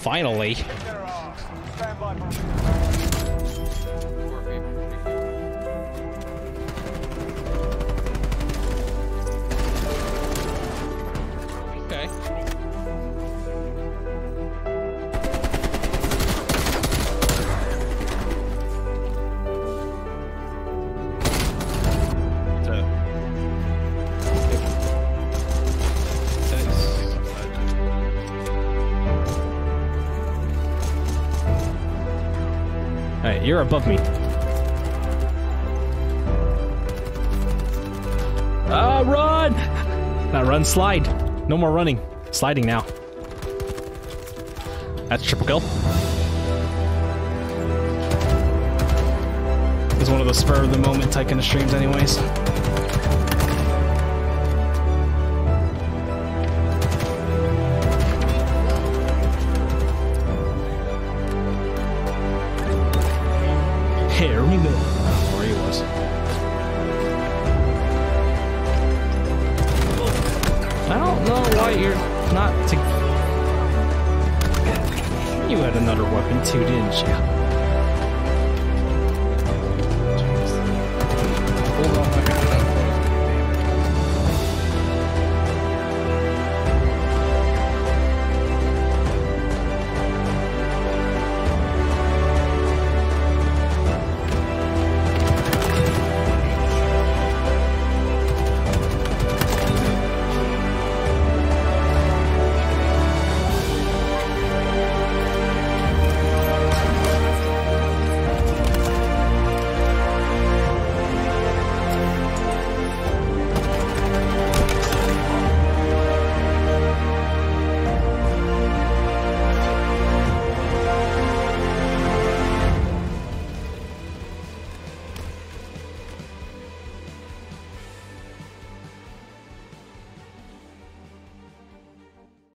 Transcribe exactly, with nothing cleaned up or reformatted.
Finally. Okay. Alright, you're above me. Ah, run! Not run, slide. No more running. Sliding now. That's triple kill. It's one of the spur of the moment type kind of streams anyways. Here we go. Where he was. I don't know why you're not to... You had another weapon too, didn't you?